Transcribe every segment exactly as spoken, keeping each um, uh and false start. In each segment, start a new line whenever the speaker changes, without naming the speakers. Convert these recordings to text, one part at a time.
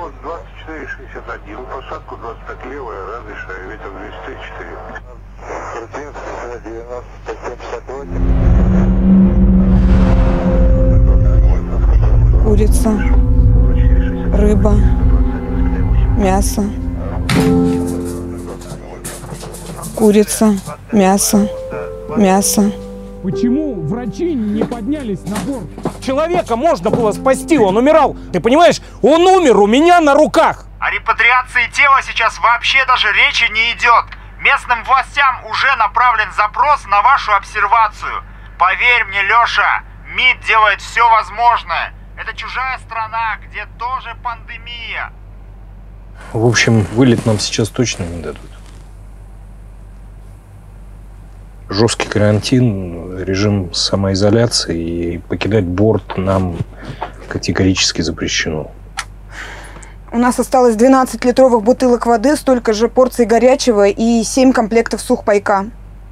Аэропорт двадцать четыре шестьдесят один, посадку двадцать пять левая, разрешаю, ветер двести четыре. девяносто семь шестьдесят восемь.
Курица, рыба, мясо. Курица, мясо, мясо.
Почему врачи не поднялись на борт? Человека можно было спасти, он умирал. Ты понимаешь, он умер у меня на руках.
О репатриации тела сейчас вообще даже речи не идет. Местным властям уже направлен запрос на вашу обсервацию. Поверь мне, Леша, МИД делает все возможное. Это чужая страна, где тоже пандемия.
В общем, вылет нам сейчас точно не дадут. Жесткий карантин, режим самоизоляции, и покидать борт нам категорически запрещено.
У нас осталось двенадцать литровых бутылок воды, столько же порций горячего и семь комплектов сухпайка.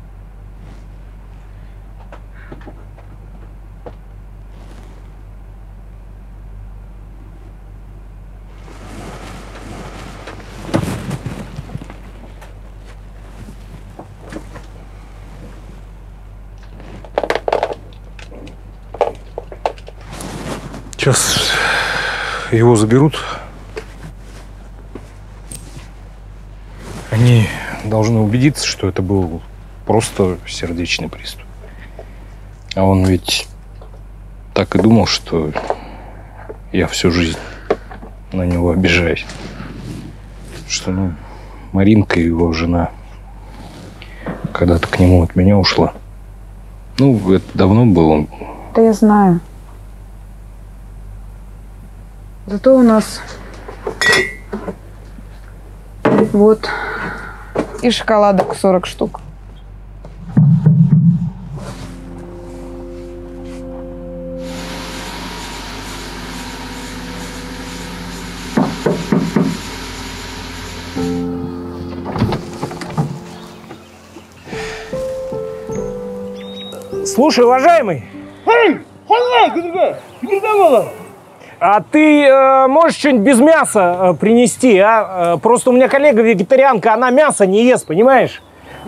Сейчас его заберут. Они должны убедиться, что это был просто сердечный приступ. А он ведь так и думал, что я всю жизнь на него обижаюсь. Что, ну, Маринка, его жена, когда-то к нему от меня ушла. Ну, это давно было.
Да я знаю. Зато у нас вот и шоколадок сорок штук.
Слушай, уважаемый. А ты э, можешь что-нибудь без мяса э, принести, а? Э, просто у меня коллега вегетарианка, она мясо не ест, понимаешь?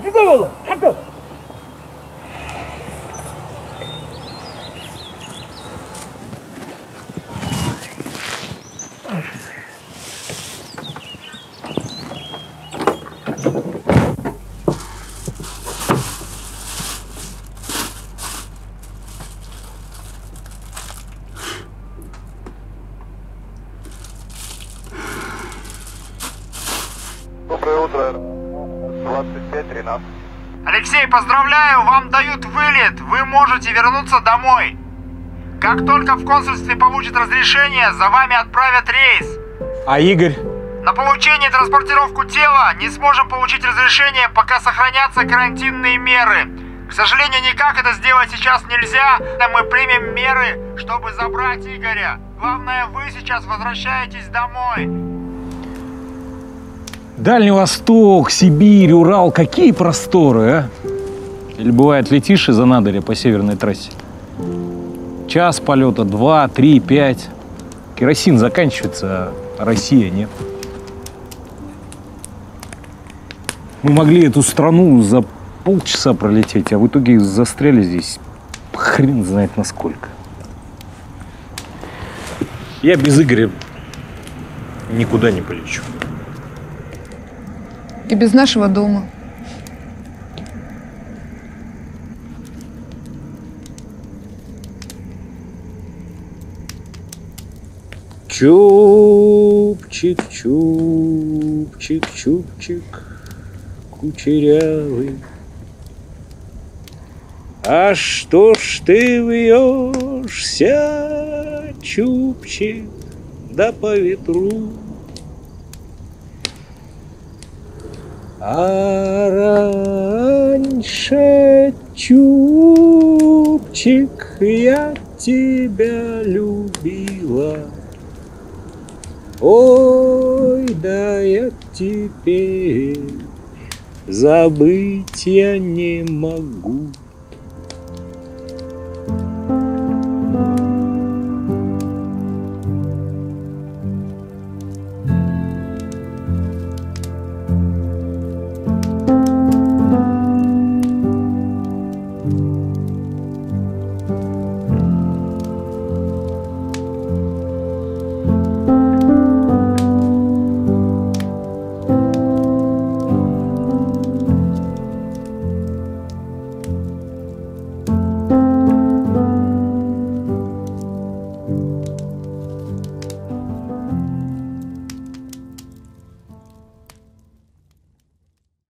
Доброе утро. двадцать пять тринадцать.
Алексей, поздравляю, вам дают вылет. Вы можете вернуться домой. Как только в консульстве получат разрешение, за вами отправят рейс.
А Игорь?
На получение и транспортировку тела не сможем получить разрешение, пока сохранятся карантинные меры. К сожалению, никак это сделать сейчас нельзя. Мы примем меры, чтобы забрать Игоря. Главное, вы сейчас возвращаетесь домой.
Дальний Восток, Сибирь, Урал, какие просторы, а? Или бывает, летишь из Анадыря по северной трассе. Час полета, два, три, пять. Керосин заканчивается, а Россия нет. Мы могли эту страну за полчаса пролететь, а в итоге застряли здесь хрен знает насколько. Я без Игоря никуда не полечу.
И без нашего дома.
Чупчик, чупчик, чупчик, кучерявый. А что ж ты вьешься, чупчик, да по ветру? А раньше, чупчик, я тебя любила. Ой, да я теперь забыть я не могу.